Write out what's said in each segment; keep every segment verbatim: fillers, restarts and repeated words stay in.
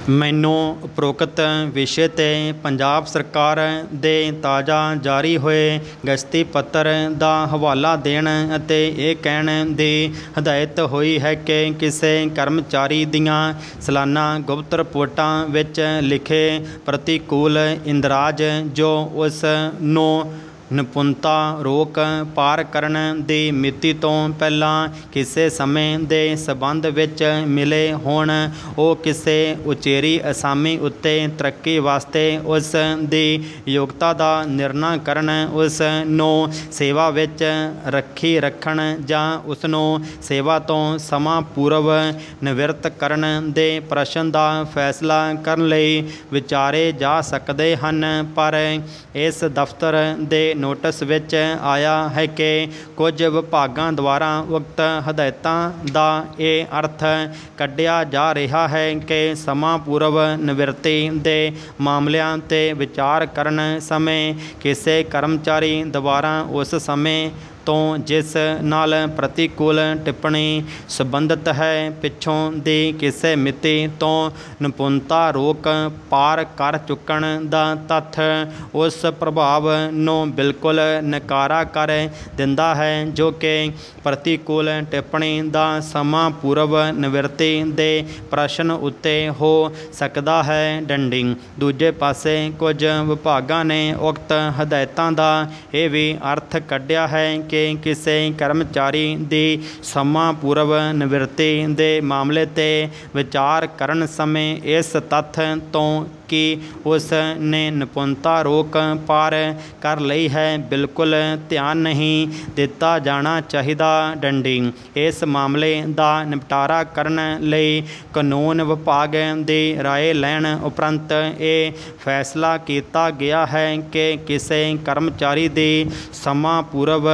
ਮੈਨੂੰ ਉਪਰੋਕਤ ਵਿਸ਼ੇ 'ਤੇ ਪੰਜਾਬ ਸਰਕਾਰ ਦੇ ਤਾਜ਼ਾ ਜਾਰੀ ਹੋਏ ਗਜ਼ਤੀ ਪੱਤਰ ਦਾ ਹਵਾਲਾ ਦੇਣ ਅਤੇ ਇਹ ਕਹਿਣ ਦੀ ਹਦਾਇਤ ਹੋਈ ਹੈ ਕਿ ਕਿਸੇ ਕਰਮਚਾਰੀ ਦੀਆਂ ਸਾਲਾਨਾ ਗੁਪਤ ਰਿਪੋਰਟਾਂ ਵਿੱਚ ਲਿਖੇ ਪ੍ਰਤੀਕੂਲ ਇੰਦਰਾਜ ਜੋ ਉਸ ਨੂੰ ਨਿਪੁੰਨਤਾ ਰੋਕ ਪਾਰ ਕਰਨ ਦੀ ਮਿਤੀ ਤੋਂ ਪਹਿਲਾਂ ਕਿਸੇ ਸਮੇਂ ਦੇ ਸੰਬੰਧ ਵਿੱਚ ਮਿਲੇ ਹੋਣ, ਉਹ ਕਿਸੇ ਉਚੇਰੀ ਅਸਾਮੀ ਉੱਤੇ ਤਰੱਕੀ ਵਾਸਤੇ ਉਸ ਦੀ ਯੋਗਤਾ ਦਾ ਨਿਰਣਾ ਕਰਨ, ਉਸ ਨੂੰ ਸੇਵਾ ਵਿੱਚ ਰੱਖੀ ਰੱਖਣ ਜਾਂ ਉਸ ਨੂੰ ਸੇਵਾ ਤੋਂ ਸਮਾਂ ਪੂਰਵ ਨਿਵਰਤ ਕਰਨ ਦੇ ਪ੍ਰਸ਼ਨ ਦਾ ਫੈਸਲਾ ਕਰਨ ਲਈ ਵਿਚਾਰੇ ਜਾ ਸਕਦੇ ਹਨ। ਪਰ ਇਸ ਦਫ਼ਤਰ ਦੇ ਨੋਟਿਸ ਵਿੱਚ ਆਇਆ ਹੈ ਕਿ ਕੁਝ ਵਿਭਾਗਾਂ ਦੁਆਰਾ ਉਕਤ ਹਦਾਇਤਾਂ ਦਾ ਇਹ ਅਰਥ ਕੱਢਿਆ ਜਾ ਰਿਹਾ ਹੈ ਕਿ ਸਮਾਂ ਪੂਰਵ ਨਿਵਰਤੀ ਦੇ ਮਾਮਲਿਆਂ 'ਤੇ ਵਿਚਾਰ ਕਰਨ ਸਮੇਂ ਕਿਸੇ ਕਰਮਚਾਰੀ ਦੁਆਰਾ ਉਸ ਸਮੇਂ ਤੋਂ ਜਿਸ ਨਾਲ ਪ੍ਰਤੀਕੂਲ ਟਿੱਪਣੀ ਸੰਬੰਧਿਤ ਹੈ, ਪਿੱਛੋਂ ਦੀ ਕਿਸੇ ਮਿਤੀ ਤੋਂ ਨਿਪੁੰਨਤਾ ਰੋਕ ਪਾਰ ਕਰ ਚੁੱਕਣ ਦਾ ਤੱਥ ਉਸ ਪ੍ਰਭਾਵ ਨੂੰ ਬਿਲਕੁਲ ਨਕਾਰਾ ਕਰ ਦਿੰਦਾ ਹੈ ਜੋ ਕਿ ਪ੍ਰਤੀਕੂਲ ਟਿੱਪਣੀ ਦਾ ਸਮਾਂ ਪੂਰਵ ਨਿਵਰਤੀ ਦੇ ਪ੍ਰਸ਼ਨ ਉੱਤੇ ਹੋ ਸਕਦਾ ਹੈ। ਡੰਡੀ ਦੂਜੇ ਪਾਸੇ ਕੁਝ ਵਿਭਾਗਾਂ ਨੇ ਉਕਤ ਹਦਾਇਤਾਂ ਦਾ ਇਹ ਵੀ ਅਰਥ ਕੱਢਿਆ ਹੈ ਕਿ ਕਿਸੇ ਕਰਮਚਾਰੀ ਦੀ ਸਮਾਂ ਪੂਰਵ ਨਿਵਰਤੀ ਦੇ ਮਾਮਲੇ 'ਤੇ ਵਿਚਾਰ ਕਰਨ ਸਮੇਂ ਇਸ ਤੱਥ ਤੋਂ ਕਿ ਉਸ ਨੇ ਨਿਪੁੰਨਤਾ ਰੋਕ ਪਾਰ ਕਰ ਲਈ ਹੈ, ਬਿਲਕੁਲ ਧਿਆਨ ਨਹੀਂ ਦਿੱਤਾ ਜਾਣਾ ਚਾਹੀਦਾ। ਡੰਡੀ ਇਸ ਮਾਮਲੇ ਦਾ ਨਿਪਟਾਰਾ ਕਰਨ ਲਈ ਕਾਨੂੰਨ ਵਿਭਾਗ ਦੀ ਰਾਏ ਲੈਣ ਉਪਰੰਤ ਇਹ ਫੈਸਲਾ ਕੀਤਾ ਗਿਆ ਹੈ ਕਿ ਕਿਸੇ ਕਰਮਚਾਰੀ ਦੀ ਸਮਾਂ ਪੂਰਵ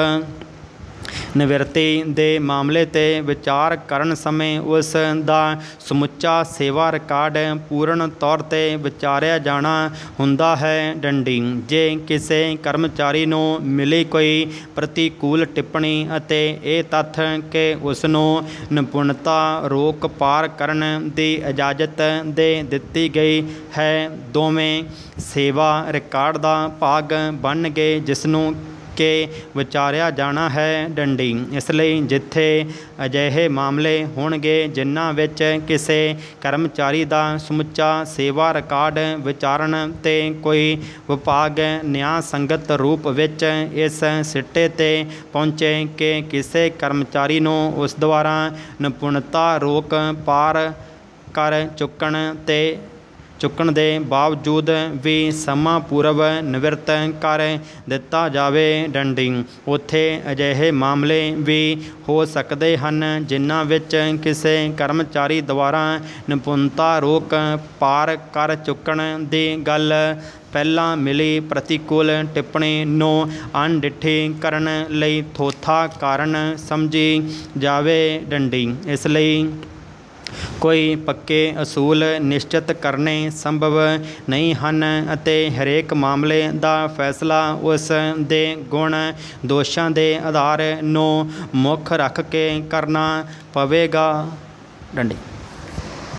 ਨਿਵਰਤੀ ਦੇ ਮਾਮਲੇ 'ਤੇ ਵਿਚਾਰ ਕਰਨ ਸਮੇਂ ਉਸ ਦਾ ਸਮੁੱਚਾ ਸੇਵਾ ਰਿਕਾਰਡ ਪੂਰਨ ਤੌਰ 'ਤੇ ਵਿਚਾਰਿਆ ਜਾਣਾ ਹੁੰਦਾ ਹੈ। ਡੰਡੀ ਜੇ ਕਿਸੇ ਕਰਮਚਾਰੀ ਨੂੰ ਮਿਲੀ ਕੋਈ ਪ੍ਰਤੀਕੂਲ ਟਿੱਪਣੀ ਅਤੇ ਇਹ ਤੱਥ ਕਿ ਉਸ ਨੂੰ ਨਿਪੁੰਨਤਾ ਰੋਕ ਪਾਰ ਕਰਨ ਦੀ ਇਜਾਜ਼ਤ ਦੇ ਦਿੱਤੀ ਗਈ ਹੈ, ਦੋਵੇਂ ਸੇਵਾ ਰਿਕਾਰਡ ਦਾ ਭਾਗ ਬਣ ਗਏ ਜਿਸ ਨੂੰ ਕਿ ਵਿਚਾਰਿਆ ਜਾਣਾ ਹੈ। ਡੰਡੀ ਇਸ ਲਈ ਜਿੱਥੇ ਅਜਿਹੇ ਮਾਮਲੇ ਹੋਣਗੇ ਜਿਨ੍ਹਾਂ ਵਿੱਚ ਕਿਸੇ ਕਰਮਚਾਰੀ ਦਾ ਸਮੁੱਚਾ ਸੇਵਾ ਰਿਕਾਰਡ ਵਿਚਾਰਨ 'ਤੇ ਕੋਈ ਵਿਭਾਗ ਨਿਆਂ ਸੰਗਤ ਰੂਪ ਵਿੱਚ ਇਸ ਸਿੱਟੇ 'ਤੇ ਪਹੁੰਚੇ ਕਿ ਕਿਸੇ ਕਰਮਚਾਰੀ ਨੂੰ ਉਸ ਦੁਆਰਾ ਨਿਪੁੰਨਤਾ ਰੋਕ ਪਾਰ ਕਰ ਚੁੱਕਣ 'ਤੇ ਚੁੱਕਣ ਦੇ ਬਾਵਜੂਦ ਵੀ ਸਮਾਂ ਪੂਰਵ ਨਿਵਰਤ ਕਰ ਦਿੱਤਾ ਜਾਵੇ। ਡੰਡੀ ਉੱਥੇ ਅਜਿਹੇ ਮਾਮਲੇ ਵੀ ਹੋ ਸਕਦੇ ਹਨ ਜਿਨ੍ਹਾਂ ਵਿੱਚ ਕਿਸੇ ਕਰਮਚਾਰੀ ਦੁਆਰਾ ਨਿਪੁੰਨਤਾ ਰੋਕ ਪਾਰ ਕਰ ਚੁੱਕਣ ਦੀ ਗੱਲ ਪਹਿਲਾਂ ਮਿਲੀ ਪ੍ਰਤੀਕੂਲ ਟਿੱਪਣੀ ਨੂੰ ਅਣਡਿੱਠੀ ਕਰਨ ਲਈ ਥੋਥਾ ਕਾਰਨ ਸਮਝੀ ਜਾਵੇ। ਡੰਡੀ ਇਸ ਲਈ ਕੋਈ ਪੱਕੇ ਅਸੂਲ ਨਿਸ਼ਚਿਤ ਕਰਨੇ ਸੰਭਵ ਨਹੀਂ ਹਨ ਅਤੇ ਹਰੇਕ ਮਾਮਲੇ ਦਾ ਫੈਸਲਾ ਉਸ ਦੇ ਗੁਣ ਦੋਸ਼ਾਂ ਦੇ ਆਧਾਰ ਨੂੰ ਮੁੱਖ ਰੱਖ ਕੇ ਕਰਨਾ ਪਵੇਗਾ। ਡੰਡੀ